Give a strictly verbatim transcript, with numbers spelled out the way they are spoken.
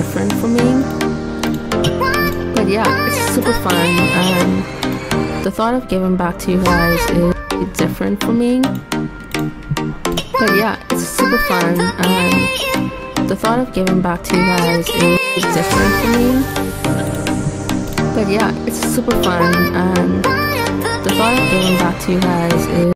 different for me. But yeah, it's super fun, and the thought of giving back to you guys is different for me. But yeah, it's super fun, and the thought of giving back to you guys is different for me. But yeah, it's super fun, and the thought of giving back to you guys is